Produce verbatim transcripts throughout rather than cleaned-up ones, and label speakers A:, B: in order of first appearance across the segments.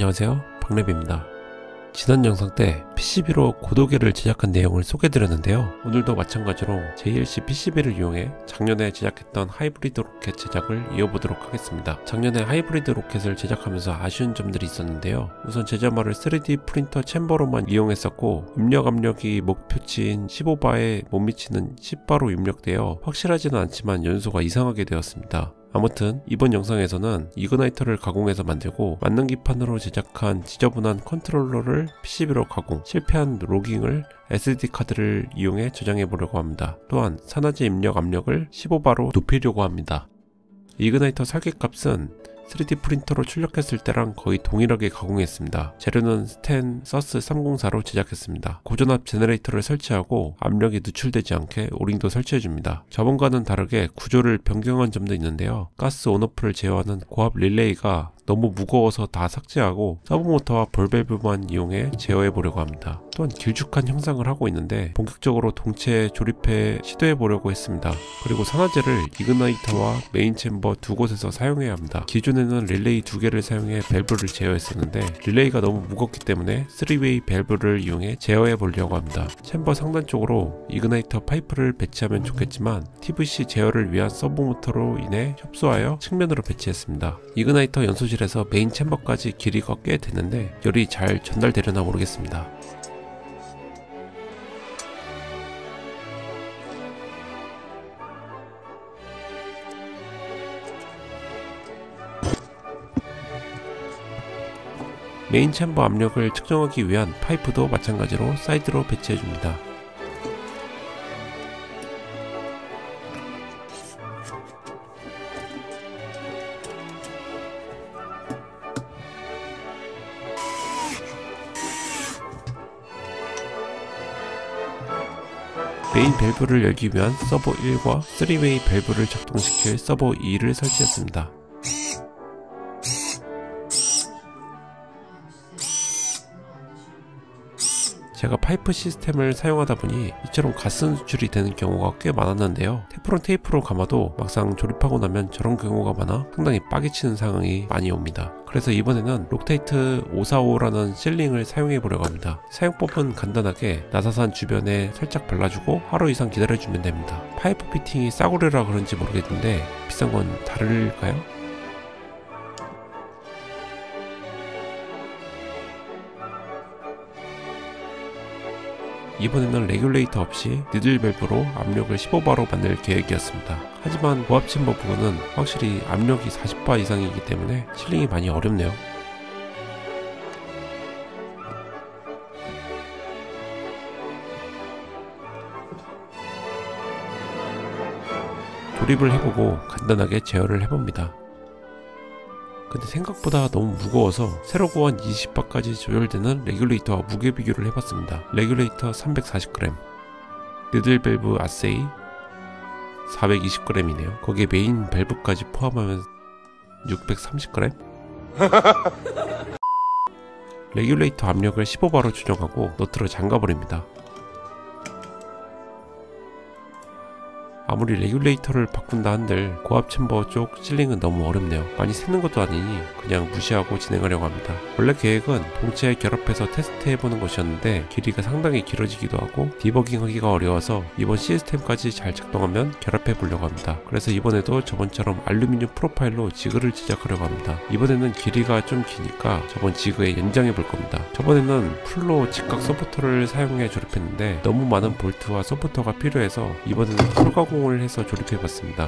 A: 안녕하세요, 박래비입니다. 지난 영상 때 피씨비로 고도계를 제작한 내용을 소개해드렸는데요. 오늘도 마찬가지로 제이엘씨 피씨비를 이용해 작년에 제작했던 하이브리드 로켓 제작을 이어보도록 하겠습니다. 작년에 하이브리드 로켓을 제작하면서 아쉬운 점들이 있었는데요. 우선 제자말을 쓰리디 프린터 챔버로만 이용했었고 입력 압력이 목표치인 십오 바에 못 미치는 십 바로 입력되어 확실하지는 않지만 연소가 이상하게 되었습니다. 아무튼 이번 영상에서는 이그나이터를 가공해서 만들고 만능기판으로 제작한 지저분한 컨트롤러를 피씨비로 가공, 실패한 로깅을 에스디카드를 이용해 저장해보려고 합니다. 또한 산화제 입력 압력을 십오 바로 높이려고 합니다. 이그나이터 설계값은 쓰리디 프린터로 출력했을 때랑 거의 동일하게 가공했습니다. 재료는 스텐 서스 삼공사로 제작했습니다. 고전압 제너레이터를 설치하고 압력이 누출되지 않게 오링도 설치해줍니다. 저번과는 다르게 구조를 변경한 점도 있는데요. 가스 온오프를 제어하는 고압 릴레이가 너무 무거워서 다 삭제하고 서브모터와 볼밸브만 이용해 제어해보려고 합니다. 또한 길쭉한 형상을 하고 있는데 본격적으로 동체 조립해 시도해보려고 했습니다. 그리고 산화제를 이그나이터와 메인 챔버 두 곳에서 사용해야 합니다. 기존에는 릴레이 두 개를 사용해 밸브를 제어했었는데 릴레이가 너무 무겁기 때문에 쓰리웨이 밸브를 이용해 제어해보려고 합니다. 챔버 상단 쪽으로 이그나이터 파이프를 배치하면 좋겠지만 티브이씨 제어를 위한 서브모터로 인해 협소하여 측면으로 배치했습니다. 이그나이터 연소실에서 메인 챔버까지 길이가 꽤 됐는데 열이 잘 전달되려나 모르겠습니다. 메인 챔버 압력을 측정하기 위한 파이프도 마찬가지로 사이드로 배치해줍니다. 메인 밸브를 열기 위한 서버 일과 쓰리웨이 밸브를 작동시킬 서버 이를 설치했습니다. 제가 파이프 시스템을 사용하다 보니 이처럼 가스 누출이 되는 경우가 꽤 많았는데요. 테프론 테이프로 감아도 막상 조립하고 나면 저런 경우가 많아 상당히 빠개치는 상황이 많이 옵니다. 그래서 이번에는 록테이트 오백사십오라는 실링을 사용해 보려고 합니다. 사용법은 간단하게 나사산 주변에 살짝 발라주고 하루 이상 기다려주면 됩니다. 파이프 피팅이 싸구려라 그런지 모르겠는데 비싼 건 다를까요? 이번에는 레귤레이터 없이 니들 밸브로 압력을 십오 바로 만들 계획이었습니다. 하지만 고압 챔버 부분은 확실히 압력이 사십 바 이상이기 때문에 실링이 많이 어렵네요. 조립을 해보고 간단하게 제어를 해봅니다. 근데 생각보다 너무 무거워서 새로 구한 이십 바까지 조절되는 레귤레이터와 무게 비교를 해봤습니다. 레귤레이터 삼백사십 그램, 니들 밸브 아세이 사백이십 그램이네요. 거기에 메인 밸브까지 포함하면 육백삼십 그램? 레귤레이터 압력을 십오 바로 조정하고 너트로 잠가버립니다. 아무리 레귤레이터를 바꾼다 한들 고압 챔버 쪽 실링은 너무 어렵네요. 많이 새는 것도 아니니 그냥 무시하고 진행하려고 합니다. 원래 계획은 동체에 결합해서 테스트해보는 것이었는데 길이가 상당히 길어지기도 하고 디버깅하기가 어려워서 이번 시스템까지 잘 작동하면 결합해보려고 합니다. 그래서 이번에도 저번처럼 알루미늄 프로파일로 지그를 제작하려고 합니다. 이번에는 길이가 좀 기니까 저번 지그에 연장해볼 겁니다. 저번에는 풀로 직각 서포터를 사용해 조립했는데 너무 많은 볼트와 서포터가 필요해서 이번에는 풀 가공 을 해서 조립해봤습니다.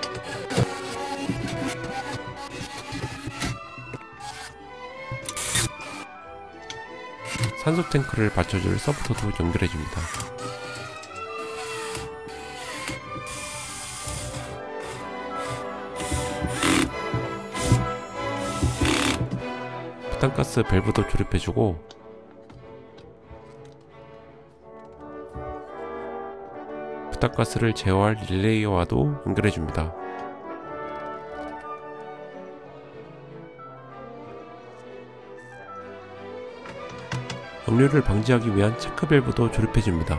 A: 산소 탱크를 받쳐줄 서포터도 연결해줍니다. 부탄가스 밸브도 조립해주고 부탄가스를 제어할 릴레이어와도 연결해줍니다. 역류를 방지하기 위한 체크 밸브도 조립해줍니다.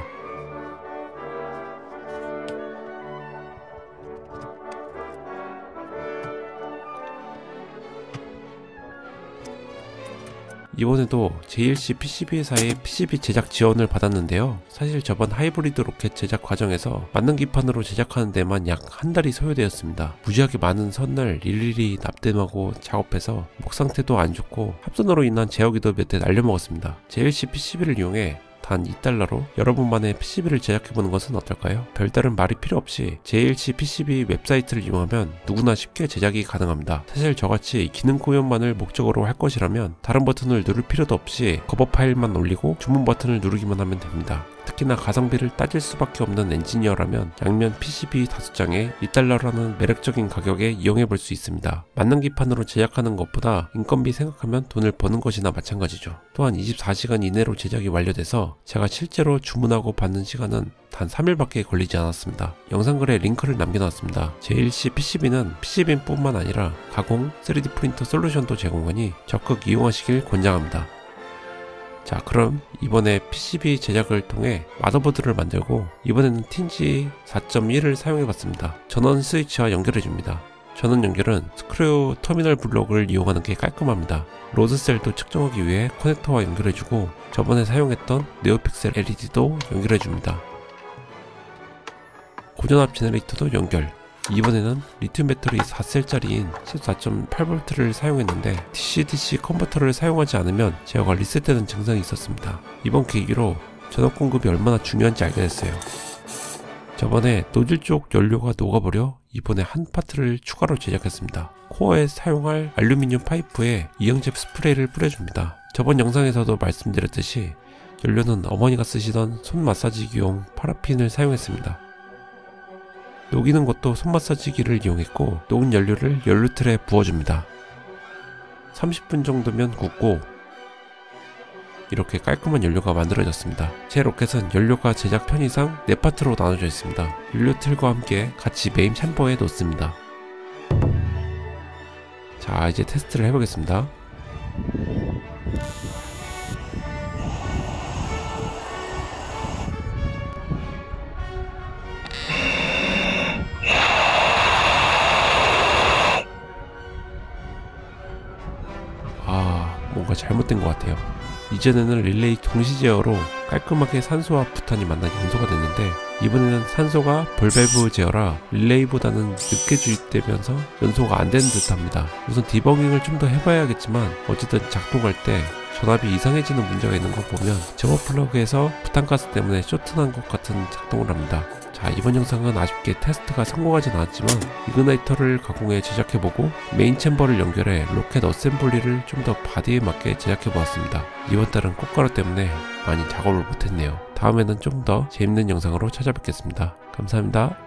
A: 이번에도 제이엘씨 피씨비사의 피씨비 제작 지원을 받았는데요. 사실 저번 하이브리드 로켓 제작 과정에서 만능기판으로 제작하는 데만 약 한 달이 소요되었습니다. 무지하게 많은 선을 일일이 납땜하고 작업해서 목 상태도 안 좋고 합선으로 인한 제어기도 몇 대 날려먹었습니다. 제이엘씨 피씨비를 이용해 단 이 달러로 여러분만의 피씨비를 제작해보는 것은 어떨까요? 별다른 말이 필요 없이 제이엘씨 피씨비 웹사이트를 이용하면 누구나 쉽게 제작이 가능합니다. 사실 저같이 기능 공유만을 목적으로 할 것이라면 다른 버튼을 누를 필요도 없이 커버 파일만 올리고 주문 버튼을 누르기만 하면 됩니다. 특히나 가성비를 따질 수밖에 없는 엔지니어라면 양면 피씨비 다섯 장에 이 달러라는 매력적인 가격에 이용해볼 수 있습니다. 만능기판으로 제작하는 것보다 인건비 생각하면 돈을 버는 것이나 마찬가지죠. 또한 이십사 시간 이내로 제작이 완료돼서 제가 실제로 주문하고 받는 시간은 단 삼 일밖에 걸리지 않았습니다. 영상글에 링크를 남겨놨습니다. 제이엘씨 피씨비는 피씨비뿐만 아니라 가공, 쓰리디 프린터 솔루션도 제공하니 적극 이용하시길 권장합니다. 자, 그럼 이번에 피씨비 제작을 통해 마더보드를 만들고 이번에는 틴지 사 점 일을 사용해봤습니다. 전원 스위치와 연결해줍니다. 전원 연결은 스크류 터미널 블록을 이용하는 게 깔끔합니다. 로드셀도 측정하기 위해 커넥터와 연결해주고 저번에 사용했던 네오픽셀 엘이디도 연결해줍니다. 고전압 제너레이터도 연결. 이번에는 리튬 배터리 사 셀짜리인 십사 점 팔 볼트를 사용했는데 디씨디씨 컨버터를 사용하지 않으면 제어가 리셋되는 증상이 있었습니다. 이번 계기로 전원 공급이 얼마나 중요한지 알게 됐어요. 저번에 노즐 쪽 연료가 녹아버려 이번에 한 파트를 추가로 제작했습니다. 코어에 사용할 알루미늄 파이프에 이형제 스프레이를 뿌려줍니다. 저번 영상에서도 말씀드렸듯이 연료는 어머니가 쓰시던 손 마사지기용 파라핀을 사용했습니다. 녹이는 것도 손 마사지기를 이용했고 녹은 연료를 연료틀에 부어줍니다. 삼십 분 정도면 굳고 이렇게 깔끔한 연료가 만들어졌습니다. 제 로켓은 연료가 제작 편의상 네 파트로 나눠져 있습니다. 연료틀과 함께 같이 메인 챔버에 놓습니다. 자, 이제 테스트를 해보겠습니다. 아, 뭔가 잘못된 것 같아요. 이전에는 릴레이 동시 제어로 깔끔하게 산소와 부탄이 만난 연소가 됐는데 이번에는 산소가 볼밸브 제어라 릴레이보다는 늦게 주입되면서 연소가 안 되는 듯 합니다. 우선 디버깅을 좀 더 해봐야겠지만 어쨌든 작동할 때 전압이 이상해지는 문제가 있는 거 보면 제어 플러그에서 부탄가스 때문에 쇼트난 것 같은 작동을 합니다. 자, 이번 영상은 아쉽게 테스트가 성공하진 않았지만 이그나이터를 가공해 제작해보고 메인 챔버를 연결해 로켓 어셈블리를 좀 더 바디에 맞게 제작해보았습니다. 이번 달은 꽃가루 때문에 많이 작업을 못했네요. 다음에는 좀 더 재밌는 영상으로 찾아뵙겠습니다. 감사합니다.